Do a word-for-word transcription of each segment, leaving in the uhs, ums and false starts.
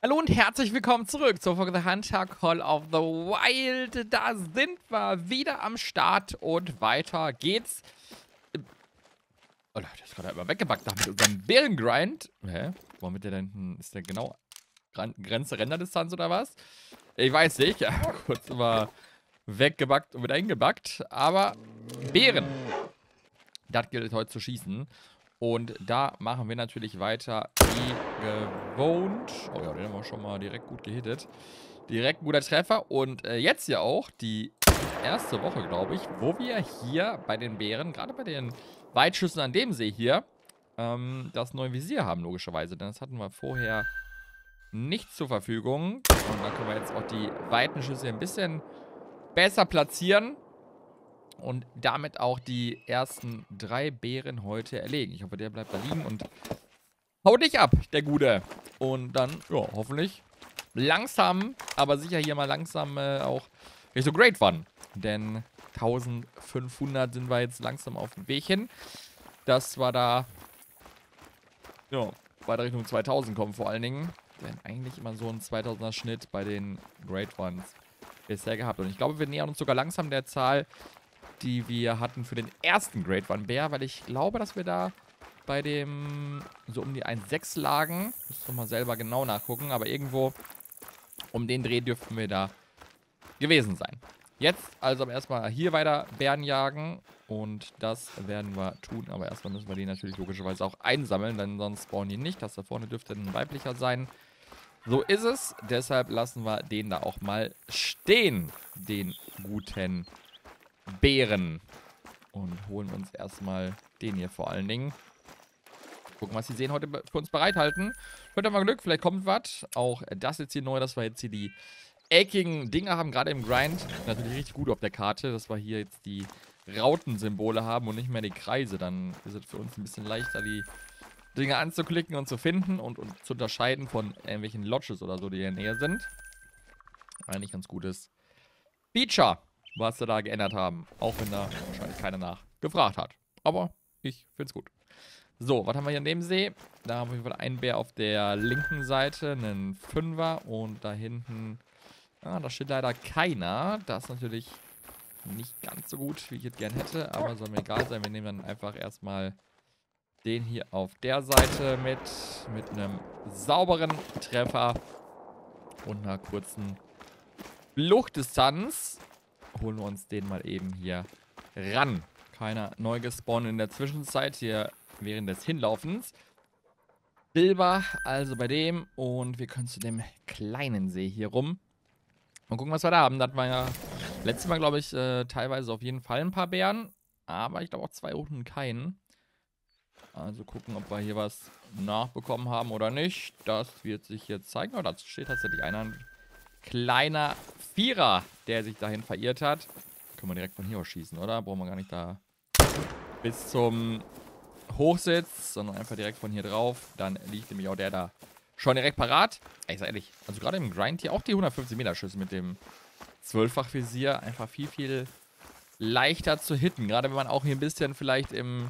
Hallo und herzlich willkommen zurück zur Folge The Hunter Call of the Wild. Da sind wir wieder am Start und weiter geht's. Oh, der ist gerade immer weggebackt da mit unserem Bärengrind. Hä? Warum mit der da hinten? Ist der genau Grenze Renderdistanz oder was? Ich weiß nicht. Ja, kurz immer weggebackt und wieder hingebackt. Aber Bären. Das gilt heute zu schießen. Und da machen wir natürlich weiter wie gewohnt. Oh ja, den haben wir schon mal direkt gut gehittet. Direkt ein guter Treffer. Und äh, jetzt ja auch die erste Woche, glaube ich, wo wir hier bei den Bären, gerade bei den Weitschüssen an dem See hier, ähm, das neue Visier haben, logischerweise. Denn das hatten wir vorher nicht zur Verfügung. Und dann können wir jetzt auch die weiten Schüsse ein bisschen besser platzieren. Und damit auch die ersten drei Bären heute erlegen. Ich hoffe, der bleibt da liegen und haut nicht ab, der Gute. Und dann, ja, hoffentlich langsam, aber sicher hier mal langsam äh, auch Richtung Great One. Denn eintausendfünfhundert sind wir jetzt langsam auf dem Weg hin. Das war da, ja, weiter Richtung zweitausend kommen vor allen Dingen. Denn eigentlich immer so ein zweitausender Schnitt bei den Great Ones bisher gehabt. Und ich glaube, wir nähern uns sogar langsam der Zahl, die wir hatten für den ersten Great One Bär, weil ich glaube, dass wir da bei dem so um die eins Komma sechs lagen. Muss doch mal selber genau nachgucken, aber irgendwo um den Dreh dürften wir da gewesen sein. Jetzt also erstmal hier weiter Bären jagen und das werden wir tun, aber erstmal müssen wir die natürlich logischerweise auch einsammeln, denn sonst spawnen die nicht. Das da vorne dürfte ein weiblicher sein. So ist es, deshalb lassen wir den da auch mal stehen, den guten Bären. Und holen uns erstmal den hier vor allen Dingen. Gucken, was die Seen heute für uns bereithalten. Heute haben wir Glück, vielleicht kommt was. Auch das jetzt hier neu, dass wir jetzt hier die eckigen Dinger haben, gerade im Grind. Natürlich richtig gut auf der Karte, dass wir hier jetzt die Rautensymbole haben und nicht mehr die Kreise. Dann ist es für uns ein bisschen leichter, die Dinge anzuklicken und zu finden und, und zu unterscheiden von irgendwelchen Lodges oder so, die in der Nähe sind. Eigentlich ganz gutes Feature, was sie da geändert haben. Auch wenn da wahrscheinlich keiner nach gefragt hat. Aber ich find's gut. So, was haben wir hier in dem See? Da haben wir auf jeden Fall einen Bär auf der linken Seite, einen Fünfer. Und da hinten, ah, da steht leider keiner. Das ist natürlich nicht ganz so gut, wie ich es gern hätte. Aber soll mir egal sein. Wir nehmen dann einfach erstmal den hier auf der Seite mit. Mit einem sauberen Treffer. Und einer kurzen Fluchtdistanz. Holen wir uns den mal eben hier ran. Keiner neu gespawnt in der Zwischenzeit hier während des Hinlaufens. Silber also bei dem und wir können zu dem kleinen See hier rum. Mal gucken, was wir da haben. Das war ja letztes Mal, glaube ich, äh, teilweise auf jeden Fall ein paar Bären. Aber ich glaube auch zwei unten keinen. Also gucken, ob wir hier was nachbekommen haben oder nicht. Das wird sich jetzt zeigen. Oh, da steht tatsächlich einer. Kleiner Vierer, der sich dahin verirrt hat. Können wir direkt von hier aus schießen, oder? Brauchen wir gar nicht da bis zum Hochsitz, sondern einfach direkt von hier drauf. Dann liegt nämlich auch der da schon direkt parat. Ey, sag ehrlich, also gerade im Grind hier auch die hundertfünfzig Meter Schüsse mit dem zwölffach Visier einfach viel, viel leichter zu hitten. Gerade wenn man auch hier ein bisschen vielleicht im,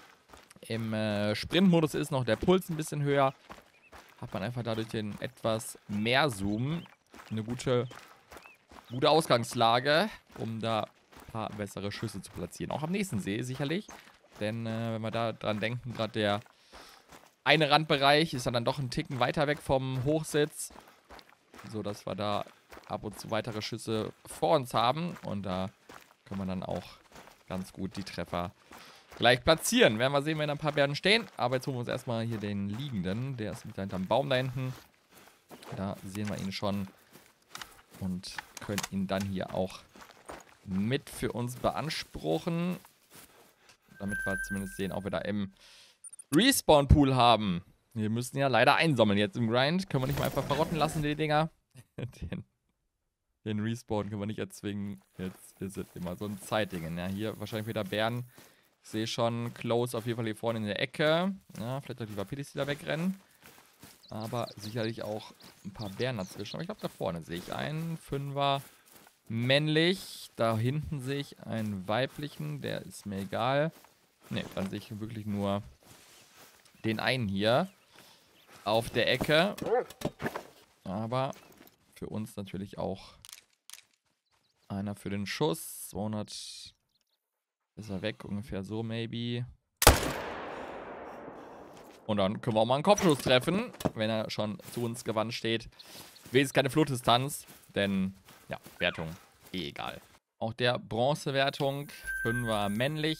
im äh, Sprintmodus ist, noch der Puls ein bisschen höher, hat man einfach dadurch den etwas mehr Zoom. Eine gute, gute Ausgangslage, um da ein paar bessere Schüsse zu platzieren. Auch am nächsten See sicherlich. Denn äh, wenn wir da dran denken, gerade der eine Randbereich ist dann doch ein Ticken weiter weg vom Hochsitz. So dass wir da ab und zu weitere Schüsse vor uns haben. Und da können wir dann auch ganz gut die Treffer gleich platzieren. Werden wir sehen, wenn ein paar Bären stehen. Aber jetzt holen wir uns erstmal hier den Liegenden. Der ist hinterm Baum da hinten. Da sehen wir ihn schon. Und können ihn dann hier auch mit für uns beanspruchen. Damit wir zumindest sehen, ob wir da im Respawn-Pool haben. Wir müssen ja leider einsammeln jetzt im Grind. Können wir nicht mal einfach verrotten lassen, die Dinger. den, den Respawn können wir nicht erzwingen. Jetzt ist es immer so ein Zeitding. Ja, hier wahrscheinlich wieder Bären. Ich sehe schon Close auf jeden Fall hier vorne in der Ecke. Ja, vielleicht auch die Vapilis, die da wegrennen. Aber sicherlich auch ein paar Bären dazwischen. Aber ich glaube, da vorne sehe ich einen Fünfer männlich. Da hinten sehe ich einen weiblichen. Der ist mir egal. Ne, dann sehe ich wirklich nur den einen hier. Auf der Ecke. Aber für uns natürlich auch einer für den Schuss. zweihundert ist er weg, ungefähr so, maybe. Und dann können wir auch mal einen Kopfschuss treffen, wenn er schon zu uns gewandt steht. Wenigstens keine Flutdistanz, denn, ja, Wertung eh egal. Auch der Bronzewertung, Fünfer männlich.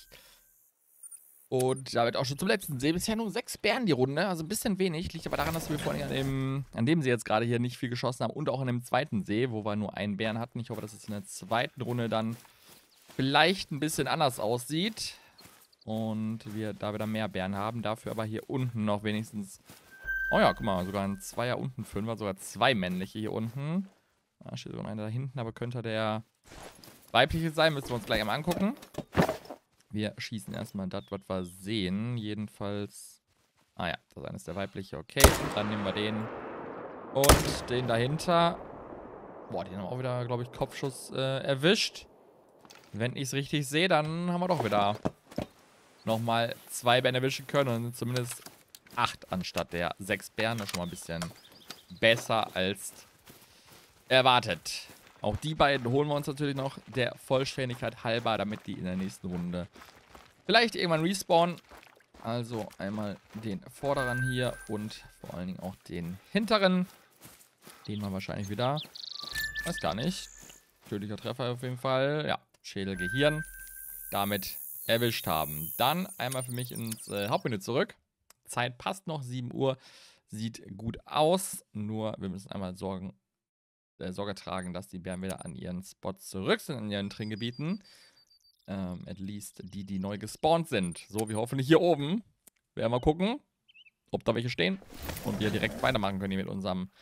Und damit auch schon zum letzten See. Bisher nur sechs Bären die Runde, also ein bisschen wenig. Liegt aber daran, dass wir vorhin an dem, an dem See jetzt gerade hier nicht viel geschossen haben. Und auch an dem zweiten See, wo wir nur einen Bären hatten. Ich hoffe, dass es in der zweiten Runde dann vielleicht ein bisschen anders aussieht. Und wir da wieder mehr Bären haben. Dafür aber hier unten noch wenigstens... Oh ja, guck mal, sogar ein Zweier und ein Fünfer. Sogar zwei männliche hier unten. Da steht sogar einer da hinten, aber könnte der weibliche sein. Müssen wir uns gleich einmal angucken. Wir schießen erstmal das, was wir sehen. Jedenfalls... Ah ja, das eine ist der weibliche. Okay, dann nehmen wir den. Und den dahinter. Boah, den haben wir auch wieder, glaube ich, Kopfschuss äh, erwischt. Wenn ich es richtig sehe, dann haben wir doch wieder nochmal zwei Bären erwischen können. Und sind zumindest acht anstatt der sechs Bären. Das ist schon mal ein bisschen besser als erwartet. Auch die beiden holen wir uns natürlich noch der Vollständigkeit halber, damit die in der nächsten Runde vielleicht irgendwann respawnen. Also einmal den vorderen hier und vor allen Dingen auch den hinteren. Den wir wahrscheinlich wieder, weiß gar nicht, tödlicher Treffer auf jeden Fall. Ja, Schädel, Gehirn. Damit erwischt haben. Dann einmal für mich ins äh, Hauptmenü zurück. Zeit passt noch, sieben Uhr. Sieht gut aus. Nur wir müssen einmal sorgen, äh, Sorge tragen, dass die Bären wieder an ihren Spots zurück sind, in ihren Trinkgebieten. Ähm, at least die, die neu gespawnt sind. So wie hoffentlich hier oben. Werden wir gucken, ob da welche stehen. Und wir direkt weitermachen können hier mit unserem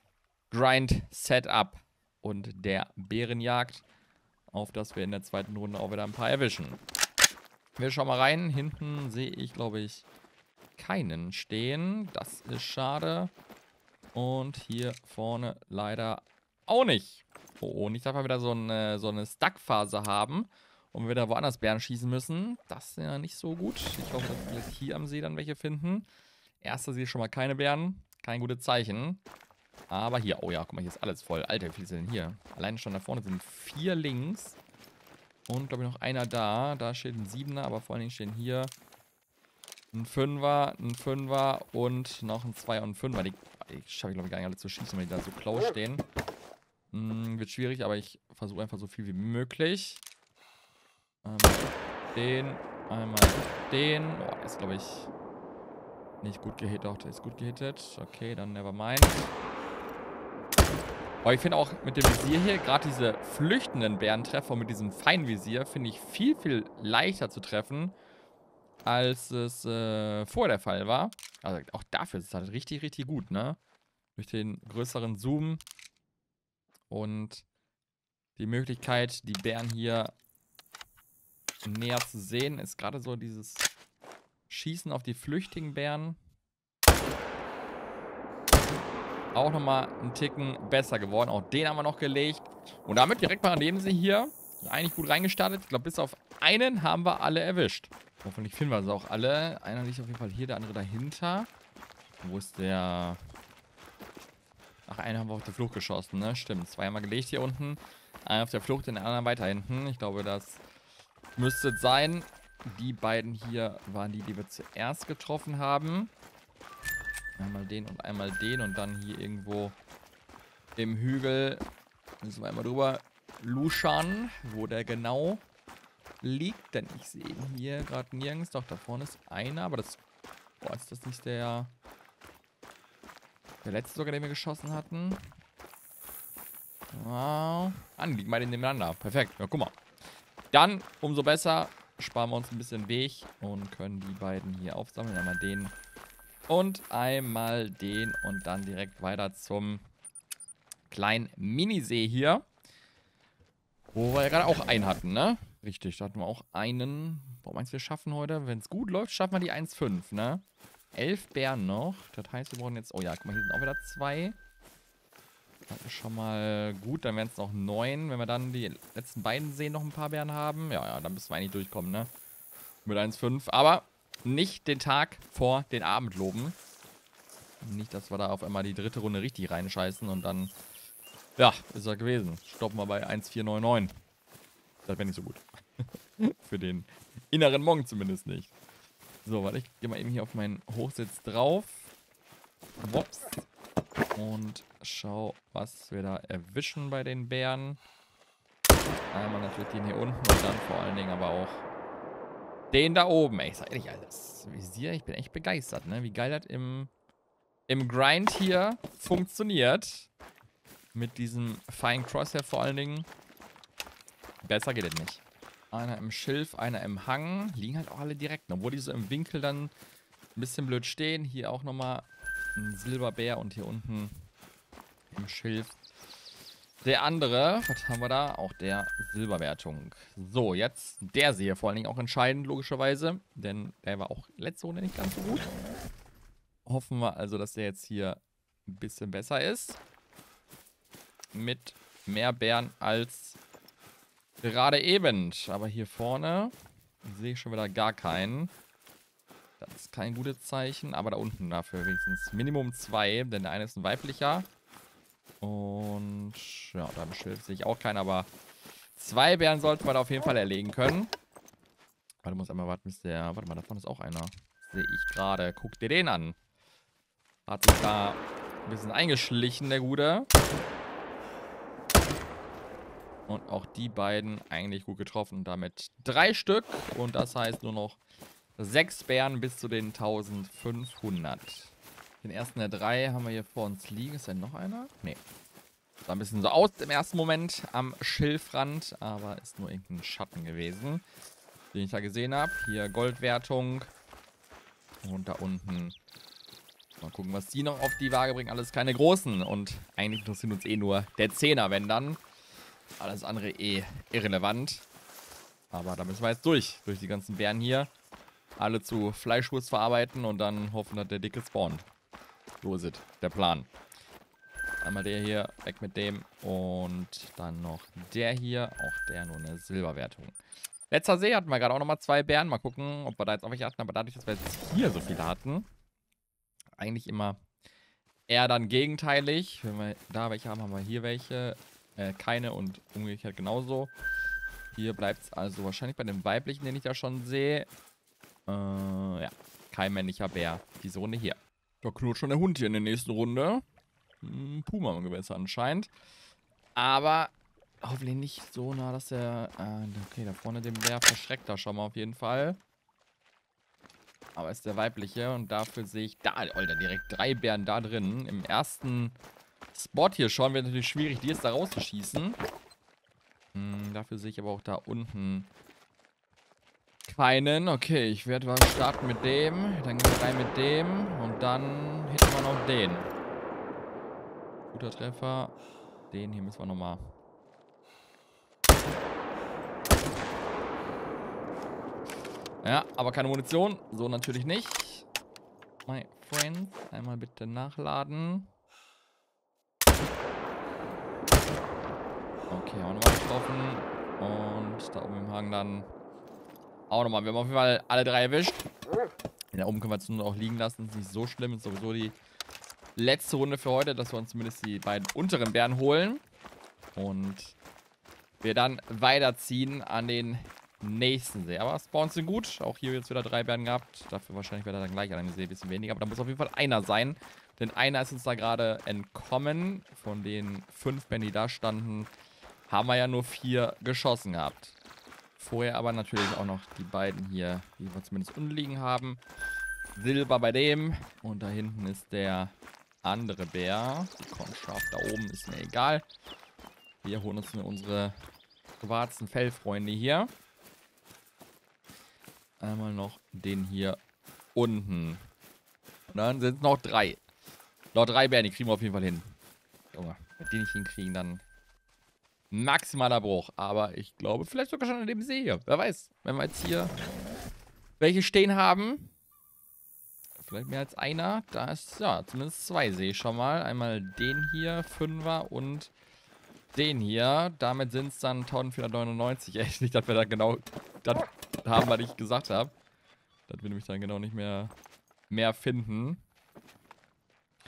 Grind-Setup und der Bärenjagd. Auf dass wir in der zweiten Runde auch wieder ein paar erwischen. Wir schauen mal rein. Hinten sehe ich, glaube ich, keinen stehen. Das ist schade. Und hier vorne leider auch nicht. Oh, nicht, dass wir wieder so eine, so eine Stuck-Phase haben und wir wieder woanders Bären schießen müssen. Das ist ja nicht so gut. Ich hoffe, dass wir jetzt hier am See dann welche finden. Erster See schon mal keine Bären. Kein gutes Zeichen. Aber hier, oh ja, guck mal, hier ist alles voll. Alter, wie viele sind denn hier? Allein schon da vorne sind vier links. Und, glaube ich, noch einer da. Da steht ein Siebener, aber vor allen Dingen stehen hier ein Fünfer, ein Fünfer und noch ein Zweier und ein Fünfer. Die, die schaffe ich, glaube ich, gar nicht alle zu schießen, wenn die da so close stehen. Hm, wird schwierig, aber ich versuche einfach so viel wie möglich. Einmal den, einmal den. Boah, der ist, glaube ich, nicht gut gehittet. Doch, der ist gut gehittet. Okay, dann nevermind. Aber ich finde auch mit dem Visier hier, gerade diese flüchtenden Bärentreffer mit diesem Feinvisier, finde ich viel, viel leichter zu treffen, als es äh, vorher der Fall war. Also auch dafür ist es halt richtig, richtig gut, ne? Durch den größeren Zoom und die Möglichkeit, die Bären hier näher zu sehen, ist gerade so dieses Schießen auf die flüchtigen Bären auch nochmal einen Ticken besser geworden. Auch den haben wir noch gelegt. Und damit direkt mal neben sie hier. Eigentlich gut reingestartet. Ich glaube, bis auf einen haben wir alle erwischt. Hoffentlich finden wir sie auch alle. Einer liegt auf jeden Fall hier, der andere dahinter. Wo ist der? Ach, einen haben wir auf der Flucht geschossen, ne? Stimmt. Zwei haben wir gelegt hier unten. Einen auf der Flucht, den anderen weiter hinten. Ich glaube, das müsste es sein. Die beiden hier waren die, die wir zuerst getroffen haben. Einmal den und einmal den und dann hier irgendwo im Hügel müssen wir einmal drüber luschern, wo der genau liegt. Denn ich sehe ihn hier gerade nirgends. Doch, da vorne ist einer, aber das... Boah, ist das nicht der... Der letzte sogar, den wir geschossen hatten? Wow. Ah, die liegen beide nebeneinander. Perfekt. Ja, guck mal. Dann, umso besser, sparen wir uns ein bisschen Weg und können die beiden hier aufsammeln. Einmal den... Und einmal den und dann direkt weiter zum kleinen Minisee hier. Wo wir ja gerade auch einen hatten, ne? Richtig, da hatten wir auch einen. Boah, meinst du, wir schaffen heute? Wenn es gut läuft, schaffen wir die eins Komma fünf, ne? Elf Bären noch. Das heißt, wir brauchen jetzt... Oh ja, guck mal, hier sind auch wieder zwei. Das ist schon mal gut. Dann wären es noch neun. Wenn wir dann die letzten beiden Seen noch ein paar Bären haben. Ja, ja, dann müssen wir eigentlich durchkommen, ne? Mit eins Komma fünf. Aber... nicht den Tag vor den Abend loben. Nicht, dass wir da auf einmal die dritte Runde richtig reinscheißen und dann, ja, ist er gewesen. Stoppen wir bei eins vier neun neun. Das wäre nicht so gut. Für den inneren Monk zumindest nicht. So, warte, ich gehe mal eben hier auf meinen Hochsitz drauf. Wops. Und schau, was wir da erwischen bei den Bären. Einmal natürlich den hier unten und dann vor allen Dingen aber auch den da oben. Ey, ich sag ehrlich, Alter, das Visier, ich bin echt begeistert, ne? Wie geil das im, im Grind hier funktioniert. Mit diesem Fine Crosshair vor allen Dingen. Besser geht es nicht. Einer im Schilf, einer im Hang. Liegen halt auch alle direkt, obwohl die so im Winkel dann ein bisschen blöd stehen. Hier auch nochmal ein Silberbär und hier unten im Schilf der andere. Was haben wir da? Auch der Silberwertung. So, jetzt der sehe vor allen Dingen auch entscheidend, logischerweise. Denn der war auch letzte Runde nicht ganz so gut. Hoffen wir also, dass der jetzt hier ein bisschen besser ist. Mit mehr Bären als gerade eben. Aber hier vorne sehe ich schon wieder gar keinen. Das ist kein gutes Zeichen. Aber da unten dafür wenigstens Minimum zwei. Denn der eine ist ein weiblicher. Und ja, da im Schilf sehe ich auch keinen. Aber zwei Bären sollten wir da auf jeden Fall erlegen können. Warte, muss einmal warten, bis der... Warte mal, da vorne ist auch einer. Sehe ich gerade. Guck dir den an. Hat sich da ein bisschen eingeschlichen, der Gute. Und auch die beiden eigentlich gut getroffen. Damit drei Stück. Und das heißt nur noch sechs Bären bis zu den eintausendfünfhundert. Den ersten der drei haben wir hier vor uns liegen. Ist da noch einer? Nee. Sah ein bisschen so aus im ersten Moment am Schilfrand. Aber ist nur irgendein Schatten gewesen, den ich da gesehen habe. Hier Goldwertung. Und da unten. Mal gucken, was die noch auf die Waage bringen. Alles keine großen. Und eigentlich interessiert uns eh nur der Zehner, wenn dann. Alles andere eh irrelevant. Aber da müssen wir jetzt durch. Durch die ganzen Bären hier. Alle zu Fleischwurst verarbeiten und dann hoffen, dass der Dicke spawnt. So ist es. Der Plan. Einmal der hier, weg mit dem. Und dann noch der hier. Auch der nur eine Silberwertung. Letzter See hatten wir gerade auch nochmal zwei Bären. Mal gucken, ob wir da jetzt auch welche hatten. Aber dadurch, dass wir jetzt hier so viele hatten, eigentlich immer eher dann gegenteilig. Wenn wir da welche haben, haben wir hier welche. Äh, keine und umgekehrt genauso. Hier bleibt es also wahrscheinlich bei dem weiblichen, den ich da schon sehe. Äh, ja. Kein männlicher Bär. Diese Runde hier. Da knurrt schon der Hund hier in der nächsten Runde. Hm, Puma im Gewässer anscheinend. Aber hoffentlich nicht so nah, dass der... Äh, okay, da vorne den Bär verschreckt da schon mal auf jeden Fall. Aber ist der weibliche und dafür sehe ich da, Alter, direkt drei Bären da drin. Im ersten Spot hier schon wird natürlich schwierig, die jetzt da rauszuschießen. Hm, dafür sehe ich aber auch da unten keinen. Okay, ich werde mal starten mit dem. Dann gehen wir rein mit dem. Und dann hätten wir noch den. Guter Treffer. Den hier müssen wir nochmal. Ja, aber keine Munition. So natürlich nicht. My friends. Einmal bitte nachladen. Okay, auch nochmal getroffen. Und da oben im Hang dann auch nochmal. Wir haben auf jeden Fall alle drei erwischt. Da oben können wir jetzt nur auch liegen lassen. Ist nicht so schlimm. Ist sowieso die letzte Runde für heute, dass wir uns zumindest die beiden unteren Bären holen. Und wir dann weiterziehen an den nächsten See. Aber Spawns sind gut. Auch hier jetzt wieder drei Bären gehabt. Dafür wahrscheinlich wird er dann gleich an dem See ein bisschen weniger. Aber da muss auf jeden Fall einer sein. Denn einer ist uns da gerade entkommen. Von den fünf Bären, die da standen, haben wir ja nur vier geschossen gehabt. Vorher aber natürlich auch noch die beiden hier, die wir zumindest unten liegen haben. Silber bei dem. Und da hinten ist der andere Bär. Die kommt scharf da oben, ist mir egal. Wir holen uns nur unsere schwarzen Fellfreunde hier. Einmal noch den hier unten. Und dann sind es noch drei. Noch drei Bären, die kriegen wir auf jeden Fall hin. Junge, wenn die nicht hinkriegen, dann maximaler Bruch. Aber ich glaube, vielleicht sogar schon in dem See hier. Wer weiß, wenn wir jetzt hier welche stehen haben. Vielleicht mehr als einer. Da ist, ja, zumindest zwei sehe ich schon mal. Einmal den hier, Fünfer und den hier. Damit sind es dann eintausendvierhundertneunundneunzig. Echt nicht, dass wir da genau das haben, was ich gesagt habe. Dass wir nämlich dann genau nicht mehr, mehr finden.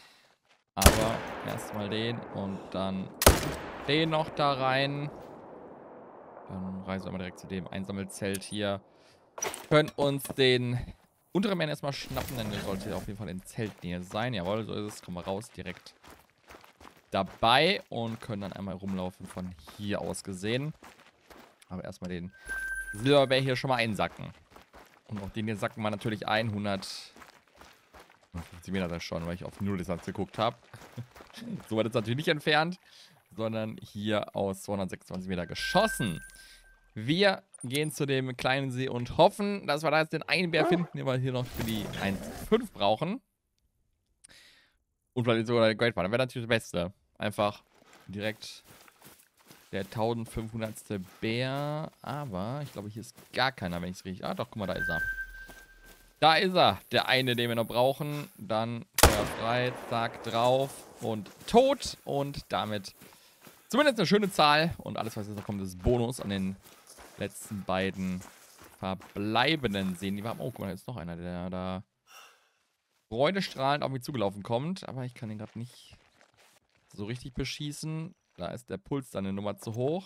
Aber erstmal den und dann den noch da rein. Dann reisen wir mal direkt zu dem Einsammelzelt hier. Können uns den unteren Bären erstmal schnappen, denn der sollte auf jeden Fall in Zeltnähe sein. Jawohl, so ist es. Kommen wir raus, direkt dabei und können dann einmal rumlaufen von hier aus gesehen. Aber erstmal den Silberbär hier schon mal einsacken. Und auch den hier sacken wir natürlich ein. hundertfünfzig Meter das schon, weil ich auf Nulldistanz geguckt habe. So weit ist natürlich nicht entfernt, sondern hier aus zweihundertsechsundzwanzig Meter geschossen. Wir gehen zu dem kleinen See und hoffen, dass wir da jetzt den einen Bär finden, den wir hier noch für die eins Komma fünf brauchen. Und vielleicht sogar der Great One. Das wäre natürlich das Beste. Einfach direkt der eintausendfünfhundertste Bär. Aber ich glaube, hier ist gar keiner, wenn ich es richtig... Ah, doch, guck mal, da ist er. Da ist er. Der eine, den wir noch brauchen. Dann Feuer frei, zack, drauf und tot. Und damit zumindest eine schöne Zahl. Und alles, was jetzt noch kommt, ist Bonus an den letzten beiden verbleibenden Seen, die wir haben. Oh, guck mal, da ist noch einer, der da freudestrahlend auf mich zugelaufen kommt. Aber ich kann ihn gerade nicht so richtig beschießen. Da ist der Puls dann eine Nummer zu hoch.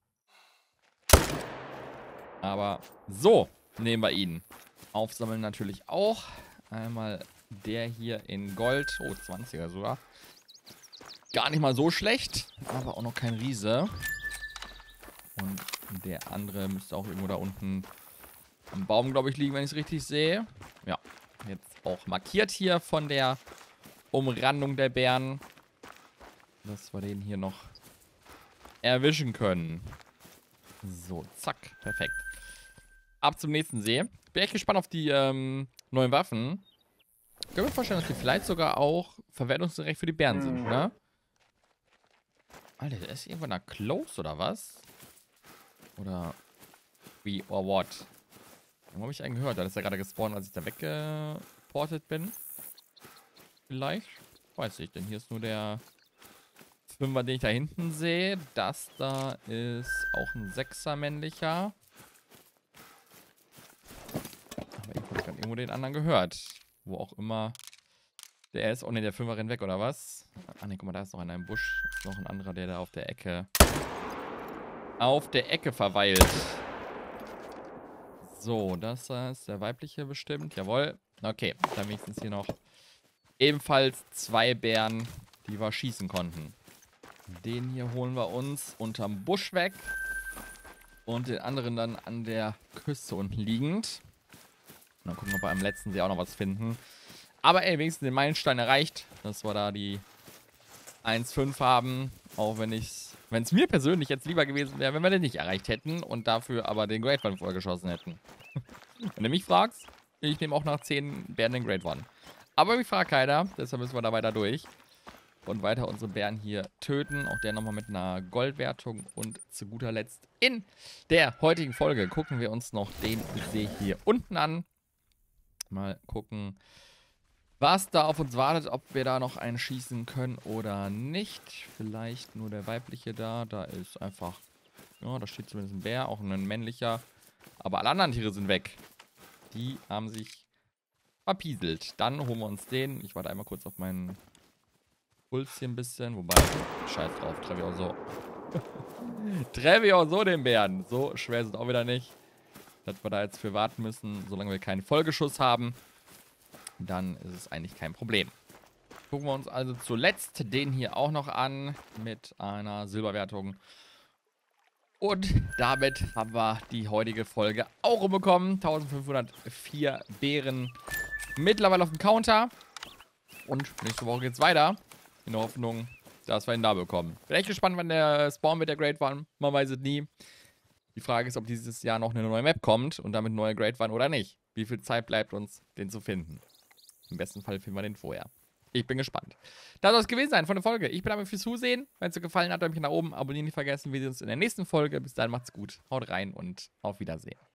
Aber so nehmen wir ihn. Aufsammeln natürlich auch. Einmal der hier in Gold. Oh, zwanziger sogar. Gar nicht mal so schlecht. Aber auch noch kein Riese. Und der andere müsste auch irgendwo da unten am Baum, glaube ich, liegen, wenn ich es richtig sehe. Ja, jetzt auch markiert hier von der Umrandung der Bären, dass wir den hier noch erwischen können. So, zack, perfekt. Ab zum nächsten See. Bin echt gespannt auf die ähm, neuen Waffen. Ich kann mir vorstellen, dass die vielleicht sogar auch verwertungsgerecht für die Bären sind, ne? Alter, der ist irgendwann da close, oder was? Oder wie, or what? Wo habe ich einen gehört? Da ist er gerade gespawnt, als ich da weggeportet bin. Vielleicht? Weiß ich, denn hier ist nur der Fünfer, den ich da hinten sehe. Das da ist auch ein Sechser männlicher. Aber ich habe gerade irgendwo den anderen gehört. Wo auch immer der ist. Oh ne, der Fünfer rennt weg, oder was? Ah ne, guck mal, da ist noch einer im Busch. Ist noch ein anderer, der da auf der Ecke auf der Ecke verweilt. So, das ist der weibliche bestimmt. Jawohl. Okay, dann wenigstens hier noch ebenfalls zwei Bären, die wir schießen konnten. Den hier holen wir uns unterm Busch weg. Und den anderen dann an der Küste unten liegend. Und dann gucken wir, ob wir am letzten See auch noch was finden. Aber ey, wenigstens den Meilenstein erreicht, dass wir da die eins Komma fünf haben. Auch wenn ich wenn es mir persönlich jetzt lieber gewesen wäre, wenn wir den nicht erreicht hätten und dafür aber den Great One vorher geschossen hätten. Wenn du mich fragst, ich nehme auch nach zehn Bären den Great One. Aber mich fragt keiner, deshalb müssen wir da weiter durch. Und weiter unsere Bären hier töten. Auch der nochmal mit einer Goldwertung. Und zu guter Letzt in der heutigen Folge gucken wir uns noch den See hier unten an. Mal gucken, was da auf uns wartet, ob wir da noch einen schießen können oder nicht. Vielleicht nur der weibliche da. Da ist einfach, ja, da steht zumindest ein Bär, auch ein männlicher. Aber alle anderen Tiere sind weg. Die haben sich verpieselt. Dann holen wir uns den. Ich warte einmal kurz auf meinen Puls hier ein bisschen. Wobei, scheiß drauf, treffe ich auch so. Treffe ich auch so den Bären. So schwer ist es auch wieder nicht, dass wir da jetzt für warten müssen, solange wir keinen Folgeschuss haben. Dann ist es eigentlich kein Problem. Gucken wir uns also zuletzt den hier auch noch an mit einer Silberwertung. Und damit haben wir die heutige Folge auch rumbekommen. eintausendfünfhundertvier Bären mittlerweile auf dem Counter. Und nächste Woche geht's weiter. In der Hoffnung, dass wir ihn da bekommen. Bin echt gespannt, wann der Spawn mit der Great One. Man weiß es nie. Die Frage ist, ob dieses Jahr noch eine neue Map kommt und damit eine neue Great One oder nicht. Wie viel Zeit bleibt uns, den zu finden? Im besten Fall finden wir den vorher. Ich bin gespannt. Das soll es gewesen sein von der Folge. Ich bedanke mich fürs Zusehen. Wenn es euch gefallen hat, Däumchen nach oben, abonnieren nicht vergessen. Wir sehen uns in der nächsten Folge. Bis dahin macht's gut. Haut rein und auf Wiedersehen.